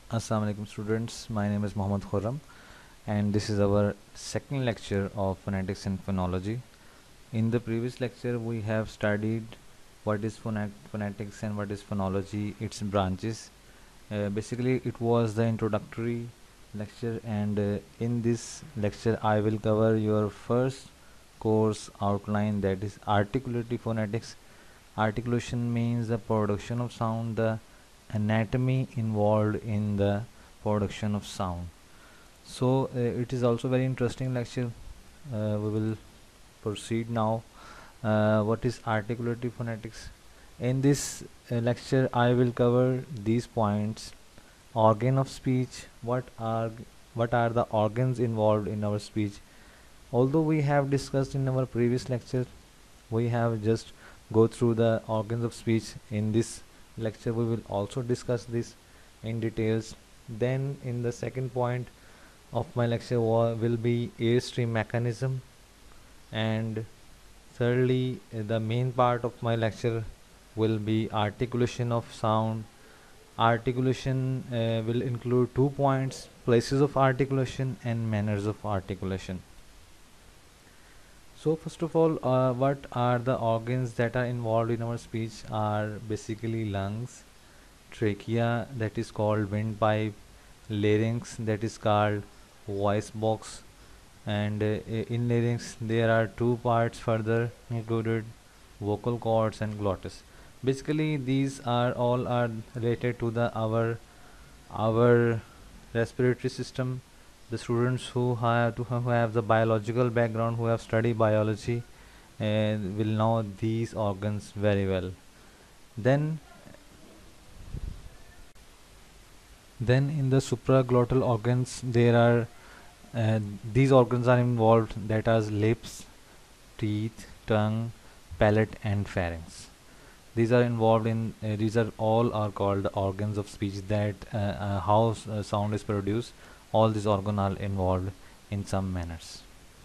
Assalamu alaikum students, my name is Mohammad Khurram and this is our second lecture of Phonetics and Phonology. In the previous lecture we have studied what is phonetics and what is phonology, its branches. Basically it was the introductory lecture and in this lecture I will cover your first course outline, that is articulatory phonetics. Articulation means the production of sound, the anatomy involved in the production of sound. So it is also very interesting lecture. We will proceed now. What is articulatory phonetics? In this lecture I will cover these points: organ of speech, what are the organs involved in our speech. Although we have discussed in our previous lecture, we have just go through the organs of speech. In this lecture we will also discuss this in details. Then in the second point of my lecture will be airstream mechanism, and thirdly the main part of my lecture will be articulation of sound. Articulation will include 2 points: places of articulation and manners of articulation. So first of all, what are the organs that are involved in our speech are basically lungs, trachea that is called windpipe, larynx that is called voice box, and in larynx there are 2 parts further included: vocal cords and glottis. Basically these are all are related to the our respiratory system. The students who have the biological background, who have studied biology, will know these organs very well. Then in the supraglottal organs there are these organs are involved, that are lips, teeth, tongue, palate and pharynx. These are involved in these are all are called organs of speech, that how sound is produced. All these organs are involved in some manners.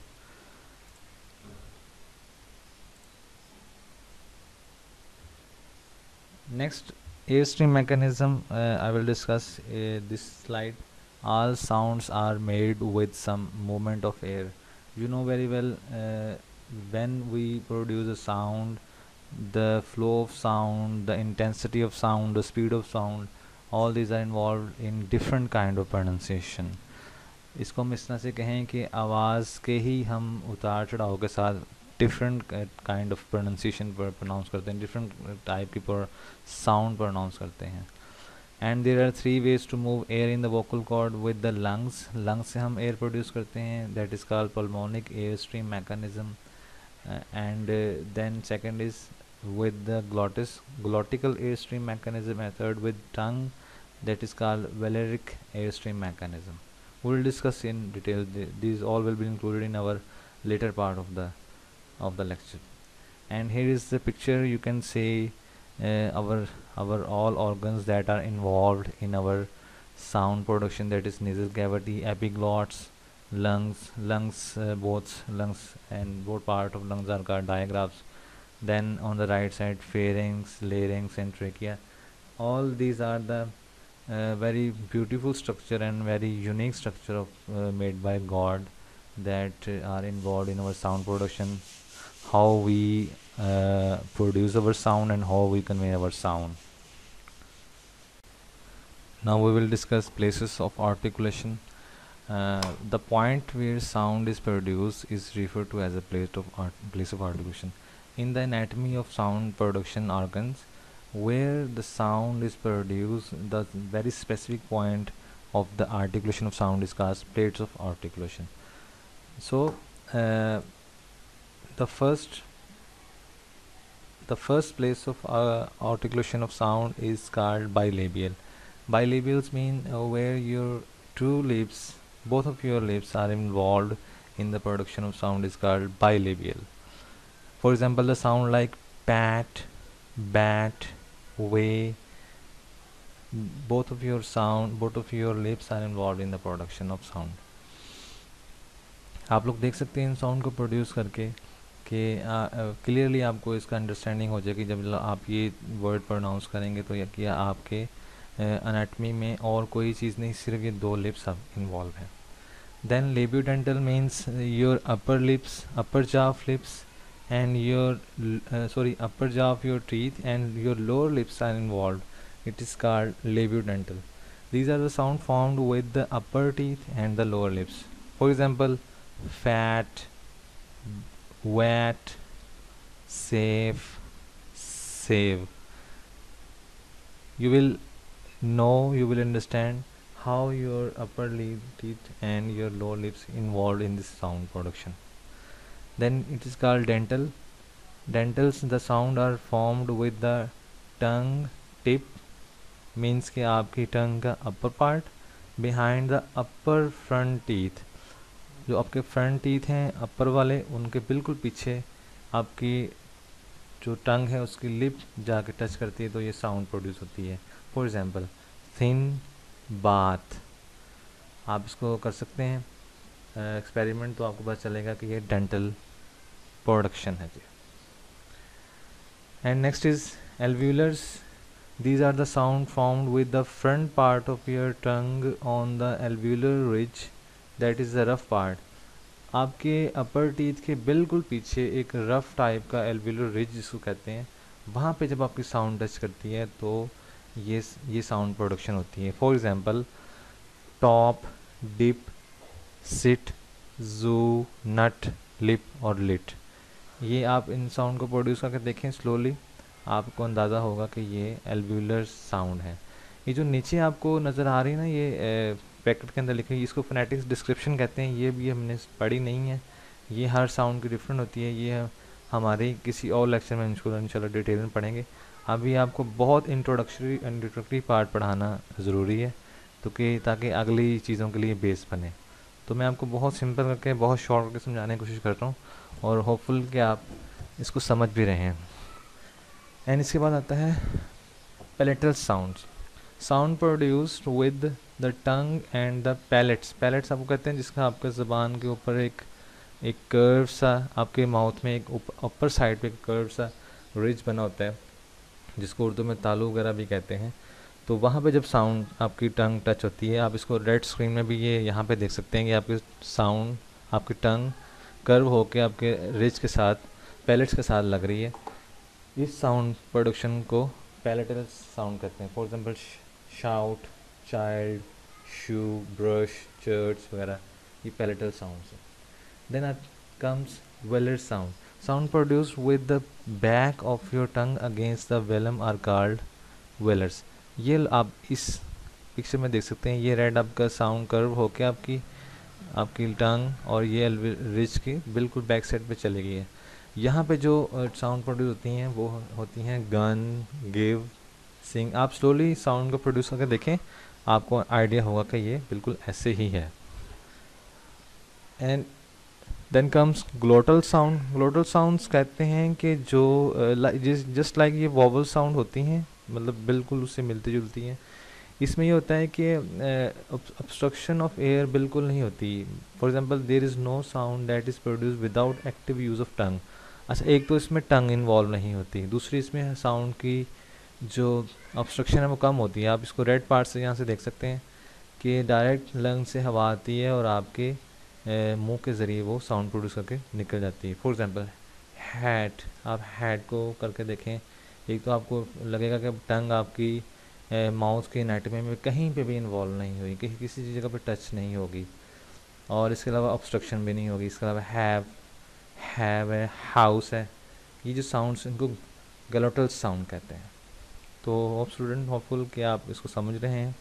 Next, airstream mechanism. I will discuss this slide. All sounds are made with some movement of air. You know very well, when we produce a sound, the flow of sound, the intensity of sound, the speed of sound, all these are involved in different kind of pronunciation. इसको हम इस तरह से कहें कि आवाज़ के ही हम उतार चढ़ाव के साथ डिफरेंट काइंड ऑफ प्रोनाउंसिएशन पर प्रोनाउंस करते हैं, डिफरेंट टाइप की पर साउंड प्रोनाउंस करते हैं. And there are 3 ways to move air in the vocal cord with the lungs. Lungs से हम एयर प्रोड्यूस करते हैं, that is called pulmonic air stream mechanism. And then second is with the glottical airstream mechanism, and third with tongue, that is called valeric airstream mechanism. We will discuss in detail. These all will be included in our later part of the lecture. And here is the picture. You can see our all organs that are involved in our sound production, that is nasal cavity, epiglottis, lungs, both lungs and both part of lungs are called diaphragms. Then on the right side, pharynx, larynx and trachea. All these are the very beautiful structure and very unique structure of made by God, that are involved in our sound production, how we produce our sound and how we convey our sound. Now we will discuss places of articulation. The point where sound is produced is referred to as a place of articulation. In the anatomy of sound production organs, where the sound is produced, the very specific point of the articulation of sound is called plates of articulation. So the first place of articulation of sound is called bilabial. Bilabials mean where your two lips, both of your lips are involved in the production of sound, is called bilabial. For example, the sound like pat, bat, way, both of your lips are involved in the production of sound. आप लोग देख सकते हैं इन sound को produce करके कि clearly आपको इसका अंडरस्टैंडिंग हो जाएगी. जब आप ये वर्ड प्रोनाउंस करेंगे तो यह आपके अनाटमी में और कोई चीज़ नहीं, सिर्फ ये दो लिप्स अब इन्वॉल्व है. Then labiodental means your upper lips, upper jaw of lips and your upper jaw of your teeth and your lower lips are involved. It is called labiodental. These are the sound formed with the upper teeth and the lower lips. For example, fat, wet, safe, save. You will know, you will understand how your upper lip teeth and your lower lips involved in this sound production. Then it is called dental. Dentals, the sound are formed with the tongue tip, means कि आपकी tongue का upper part behind the upper front teeth. जो आपके front teeth हैं अपर वाले, उनके बिल्कुल पीछे आपकी जो टंग है उसकी लिप जाके टच करती है, तो ये साउंड प्रोड्यूस होती है. For example, thin bath. आप इसको कर सकते हैं एक्सपेरिमेंट, तो आपको पता चलेगा कि ये डेंटल प्रोडक्शन है जी. And next is alveolars. These are the sound formed with the front part of your tongue on the alveolar ridge, that is the rough part. आपके अपर टीथ के बिल्कुल पीछे एक रफ टाइप का एल्वियुलर रिज जिसको कहते हैं, वहाँ पे जब आपकी साउंड टच करती है तो ये साउंड प्रोडक्शन होती है. For example, top, dip, sit, zoo, nut, lip और लिट. ये आप इन साउंड को प्रोड्यूस करके देखें स्लोली, आपको अंदाज़ा होगा कि ये एल्वियुलर साउंड है. ये जो नीचे आपको नज़र आ रही है ना, ये पैकेट के अंदर लिखी है, इसको फोनेटिक्स डिस्क्रिप्शन कहते हैं. ये भी हमने पढ़ी नहीं है, ये हर साउंड की डिफरेंट होती है. ये हमारे किसी और लेक्चर में इंशाल्लाह डिटेल में पढ़ेंगे. अभी आपको बहुत इंट्रोडक्टरी पार्ट पढ़ाना ज़रूरी है, तो कि ताकि अगली चीज़ों के लिए बेस बने. तो मैं आपको बहुत सिंपल करके, बहुत शॉर्ट करके समझाने की कोशिश कर रहा हूँ, और होपफुल कि आप इसको समझ भी रहे हैं. एंड इसके बाद आता है palatal sounds. Sound produced with the tongue and the palates. Palates आपको कहते हैं जिसका आपके ज़बान के ऊपर एक कर्व सा, आपके माउथ में एक ऊपर साइड पे एक कर्व सा रिज बना होता है, जिसको उर्दू में तालू वगैरह भी कहते हैं. तो वहाँ पे जब साउंड आपकी टंग टच होती है, आप इसको रेड स्क्रीन में भी ये यहाँ पे देख सकते हैं कि आपकी साउंड, आपकी टंग कर्व होके आपके रिज के साथ, पैलेट्स के साथ लग रही है. इस साउंड प्रोडक्शन को पैलेटल साउंड कहते हैं. For example, shout, child, shoe, brush, church वगैरह, ये पैलेटल साउंड्स हैं. Then comes velar sound. Sound produced with the back of your tongue against the velum are called velars. ये आप इस picture में देख सकते हैं, ये रेड आपका साउंड कर्व होके आपकी टंग और ये रिज की बिल्कुल बैक साइड पे चली गई है. यहाँ पे जो साउंड प्रोड्यूस होती हैं वो होती हैं गन, गिव, सिंग. आप स्लोली साउंड को प्रोड्यूस करके देखें, आपको आइडिया होगा कि ये बिल्कुल ऐसे ही है. And then comes glottal sound. Glottal sounds कहते हैं कि जो जस्ट लाइक ये वॉवल साउंड होती हैं, मतलब बिल्कुल उससे मिलती जुलती हैं. इसमें ये होता है कि ऑब्स्ट्रक्शन ऑफ एयर बिल्कुल नहीं होती. For example, there is no sound that is produce without active use of tongue. अच्छा, एक तो इसमें टंग इन्वॉल्व नहीं होती, दूसरी इसमें साउंड की जो ऑब्स्ट्रक्शन है वो कम होती है. आप इसको रेड पार्ट से यहाँ से देख सकते हैं कि डायरेक्ट लंग से हवा आती है और आपके मुंह के ज़रिए वो साउंड प्रोड्यूस करके निकल जाती है. For example, hat. आप हैट को करके देखें, एक तो आपको लगेगा कि टंग आपकी माउथ के एनाटमी में कहीं पे भी इन्वॉल्व नहीं हुई, किसी जगह पे टच नहीं होगी, और इसके अलावा ऑब्स्ट्रक्शन भी नहीं होगी. इसके अलावा हैव है, हाउस है. ये जो साउंड्स, इनको ग्लोटल साउंड कहते हैं. तो होप स्टूडेंट, होपफुल कि आप इसको समझ रहे हैं.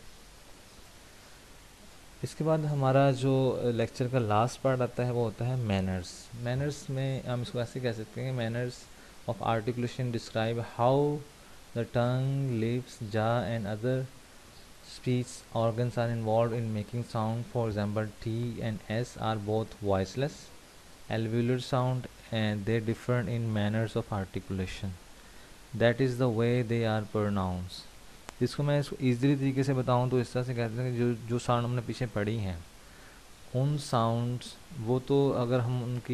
इसके बाद हमारा जो लेक्चर का लास्ट पार्ट आता है वो होता है मैनर्स. मैनर्स में हम इसको ऐसे कह सकते हैं, manners of articulation describe how the tongue, lips, jaw and other speech organs are involved in making sound. For example, T and S are both voiceless alveolar sound and they differ in manners of articulation. That is the way they are pronounced. इसको मैं इसको easily तरीके से बताऊँ तो इस तरह से कहते हैं कि जो साउंड हमने पीछे पढ़ी हैं, उन साउंड्स, वो तो अगर हम उनकी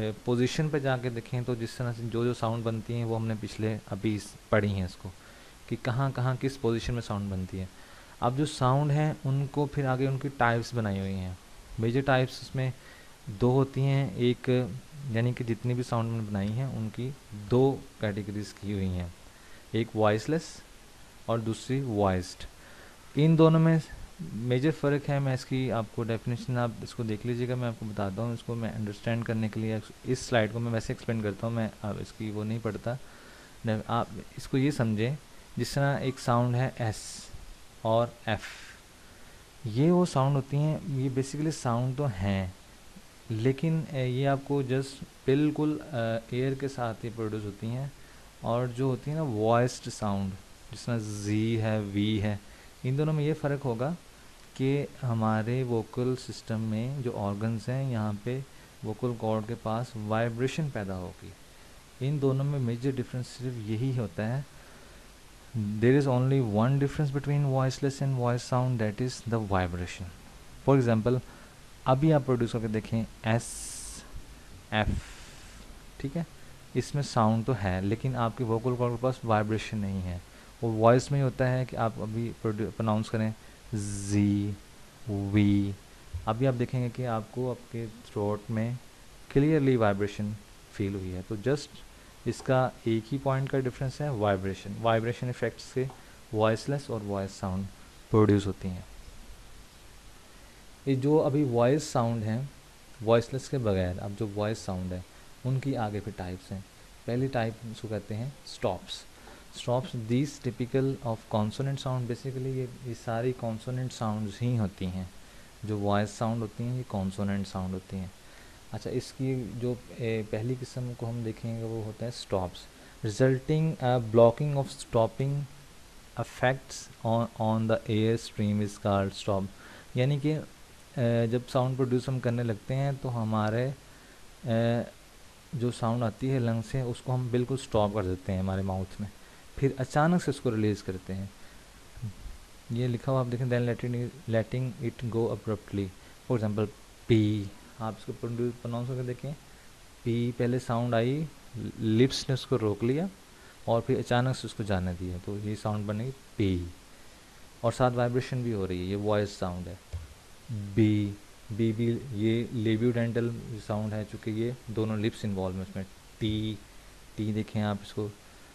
पोजीशन पे जाके देखें तो जिस तरह से जो साउंड बनती हैं वो हमने पिछले अभी पढ़ी हैं इसको, कि कहाँ कहाँ किस पोजीशन में साउंड बनती है। अब जो साउंड है उनको फिर आगे उनकी टाइप्स बनाई हुई हैं। मेजर टाइप्स उसमें दो होती हैं, एक यानी कि जितनी भी साउंड मैंने बनाई हैं उनकी दो कैटेगरीज की हुई हैं, एक वॉइसलेस और दूसरी वॉइस्ड। इन दोनों में मेजर फ़र्क है। मैं इसकी आपको डेफिनेशन आप इसको देख लीजिएगा, मैं आपको बताता हूँ। इसको मैं अंडरस्टैंड करने के लिए इस स्लाइड को मैं वैसे एक्सप्लेन करता हूँ, मैं अब इसकी वो नहीं पढ़ता। आप इसको ये समझें, जिस तरह एक साउंड है एस और एफ, ये वो साउंड होती हैं, ये बेसिकली साउंड तो हैं, लेकिन ये आपको जस्ट बिल्कुल एयर के साथ ही प्रोड्यूस होती हैं। और जो होती है ना वॉइस्ड साउंड, जिस तरह जी है, वी है, इन दोनों में ये फ़र्क होगा कि हमारे वोकल सिस्टम में जो ऑर्गन्स हैं, यहाँ पे वोकल कॉर्ड के पास वाइब्रेशन पैदा होगी। इन दोनों में मेजर डिफरेंस सिर्फ यही होता है। There is only one difference between voiceless and voice sound, that is the vibration. For example अभी आप प्रोड्यूस करके देखें एस एफ, ठीक है, इसमें साउंड तो है लेकिन आपके वोकल कॉर्ड के पास वाइब्रेशन नहीं है। वो वॉइस में ही होता है कि आप अभी प्रोनाउंस करें जी वी, अभी आप देखेंगे कि आपको आपके थ्रोट में क्लियरली वाइब्रेशन फील हुई है। तो जस्ट इसका एक ही पॉइंट का डिफरेंस है, वाइब्रेशन। वाइब्रेशन इफेक्ट्स से वॉइसलेस और वॉइस साउंड प्रोड्यूस होती हैं। ये जो अभी वॉइस साउंड है, वॉइसलेस के बगैर अब जो वॉइस साउंड है उनकी आगे फिर टाइप्स हैं। पहली टाइप उसको कहते हैं stops. Stops these typical of consonant sound, basically ये सारी कॉन्सोनेंट साउंड्स ही होती हैं। जो वॉइस साउंड होती हैं ये कॉन्सोनेंट साउंड होती हैं। अच्छा, इसकी जो पहली किस्म को हम देखेंगे वो होता है stops. Resulting blocking of stopping affects on the air stream is called stop. यानी कि जब साउंड प्रोड्यूस हम करने लगते हैं तो हमारे जो साउंड आती है लंग से उसको हम बिल्कुल स्टॉप कर देते हैं हमारे माउथ में, फिर अचानक से उसको रिलीज़ करते हैं। ये लिखा हुआ आप देखें, then letting it go abruptly. For example P, आप इसको प्रोनाउंस करके देखें, पी पहले साउंड आई, लिप्स ने उसको रोक लिया और फिर अचानक से उसको जाने दिया, तो ये साउंड बनेगी पी, और साथ वाइब्रेशन भी हो रही है, ये वॉइस साउंड है। बी, बी भी ये लेबियोडेंटल साउंड है, चूँकि ये दोनों लिप्स इन्वॉल्व हैं उसमें। टी, टी देखें आप इसको,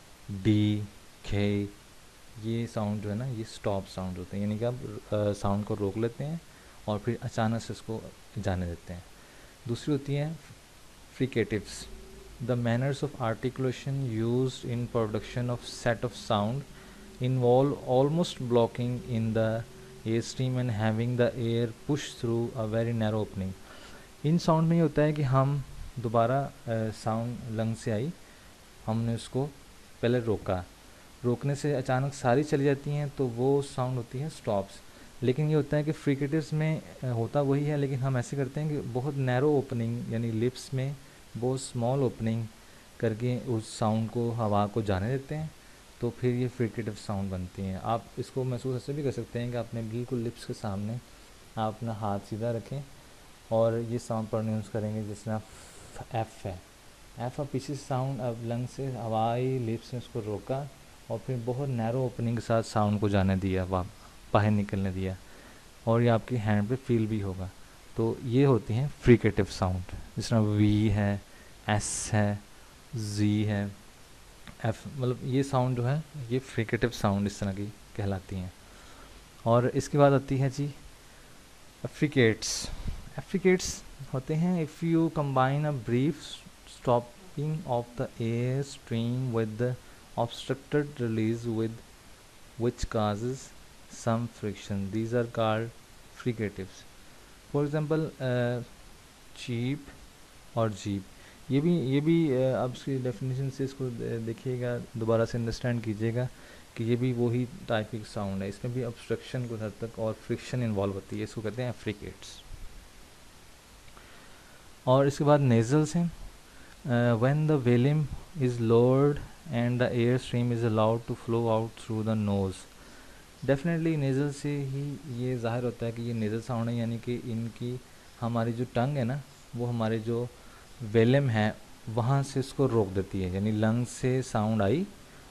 डी, खे, ये साउंड जो है ना ये स्टॉप साउंड होते हैं, यानी कि आप साउंड को रोक लेते हैं और फिर अचानक से इसको जाने देते हैं। दूसरी होती है fricatives. The manners of articulation used in production of set of sound involve almost blocking in the air stream and having the air push through a very narrow opening. इन साउंड में ये होता है कि हम दोबारा साउंड लंग से आई, हमने उसको पहले रोका, रोकने से अचानक सारी चली जाती हैं तो वो साउंड होती है स्टॉप्स। लेकिन ये होता है कि फ्रिकेटिव्स में होता वही है, लेकिन हम ऐसे करते हैं कि बहुत नैरो ओपनिंग, यानी लिप्स में बहुत स्मॉल ओपनिंग करके उस साउंड को, हवा को जाने देते हैं, तो फिर ये फ्रिकेटिव साउंड बनती हैं। आप इसको महसूस ऐसे भी कर सकते हैं कि आपने बिल्कुल लिप्स के सामने आप अपना हाथ सीधा रखें और ये साउंड प्रोनाउंस करेंगे, जिस तरह एफ़ है, एफ़, और पीछे साउंड अब लंग से हवा आई, लिप्स ने उसको रोका और फिर बहुत नैरो ओपनिंग के साथ साउंड को जाने दिया, बाहर निकलने दिया, और ये आपकी हैंड पे फील भी होगा। तो ये होती हैं फ्रिकेटिव साउंड, जिस तरह वी है, एस है, जी है, एफ, मतलब ये साउंड जो है ये फ्रिकेटिव साउंड इस तरह की कहलाती हैं। और इसके बाद आती है जी एफ्रिकेट्स। एफ्रिकेट्स होते हैं if you combine a brief stopping of the air stream with the obstructed release with which causes some friction, these are called fricatives. For example cheap और जीप, ये भी आप इसकी डेफिनेशन से इसको देखिएगा, दोबारा से अंडरस्टैंड कीजिएगा कि ये भी वही टाइप की साउंड है, इसमें भी ऑब्स्ट्रक्शन कुछ हद तक और फ्रिक्शन इन्वॉल्व होती है, इसको कहते हैं फ्रिकेट्स। और इसके बाद नेजल्स हैं। When the velum is lowered and the air stream is allowed to flow out through the nose. Definitely nasal से ही ये ज़ाहिर होता है कि ये नेज़ल साउंड है, यानी कि इनकी हमारी जो टंग है ना वो हमारे जो वेलम है वहाँ से इसको रोक देती है, यानी लंग से साउंड आई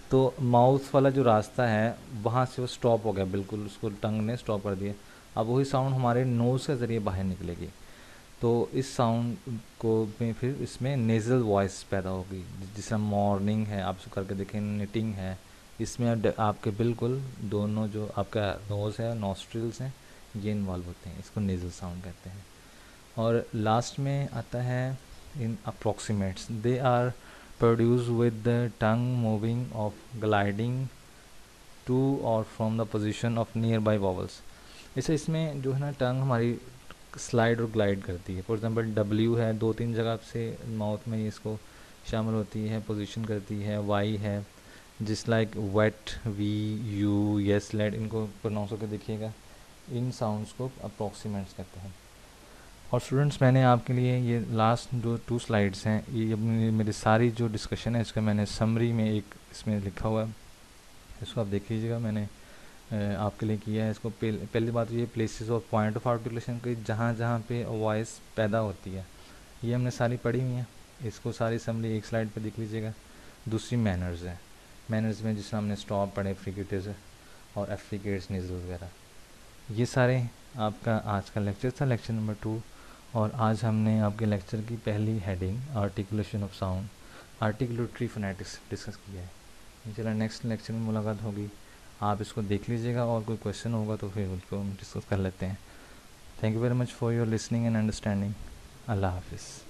तो माउथ वाला जो रास्ता है वहाँ से वो स्टॉप हो गया बिल्कुल, उसको टंग ने स्टॉप कर दिया। अब वही साउंड हमारे नोज़ के ज़रिए बाहर निकलेगी। तो इस साउंड को में फिर इसमें नेज़ल वॉइस पैदा होगी। जिस तरह मॉर्निंग है, आप इसको करके देखें, निटिंग है, इसमें आपके बिल्कुल दोनों जो आपका नोज़ है, नॉस्ट्रिल्स हैं, ये इन्वॉल्व होते हैं, इसको नेज़ल साउंड कहते हैं। और लास्ट में आता है इन approximants, they are produce with the tongue moving of gliding to और from the position of nearby vowels. जैसे इसमें जो है ना टंग हमारी स्लाइड और ग्लाइड करती है। फॉर एग्जांपल डब्ल्यू है, दो तीन जगह से माउथ में इसको शामिल होती है, पोजीशन करती है। वाई है, जिस like wet, we, you, yes, let, इनको प्रोनाउंस करके देखिएगा। इन साउंड्स को अप्रोक्सीमेट्स कहते हैं। और स्टूडेंट्स, मैंने आपके लिए ये लास्ट जो 2 स्लाइड्स हैं, ये अपनी मेरी सारी जो डिस्कशन है इसका मैंने समरी में एक इसमें लिखा हुआ है, इसको आप देख लीजिएगा। मैंने आपके लिए किया है इसको। पहली बात ये प्लेसेस और पॉइंट ऑफ आर्टिकुलेशन के जहाँ जहाँ पे वॉइस पैदा होती है, ये हमने सारी पढ़ी हुई हैं। इसको सारी समरी एक स्लाइड पे देख लीजिएगा। दूसरी मैनर्स है, मैनर्स में जिसमें हमने स्टॉप पढ़े, फ्रिकेटिव्स और एफ्रिकेट्स, नेज़ल वगैरह, ये सारे आपका आज का लेक्चर था, लेक्चर नंबर 2। और आज हमने आपके लेक्चर की पहली heading articulation of sound, articulatory phonetics discuss किया है। चलो नेक्स्ट लेक्चर में मुलाकात होगी, आप इसको देख लीजिएगा और कोई क्वेश्चन होगा तो फिर उसको हम डिस्कस कर लेते हैं। Thank you very much for your listening and understanding. अल्लाह हाफिज़।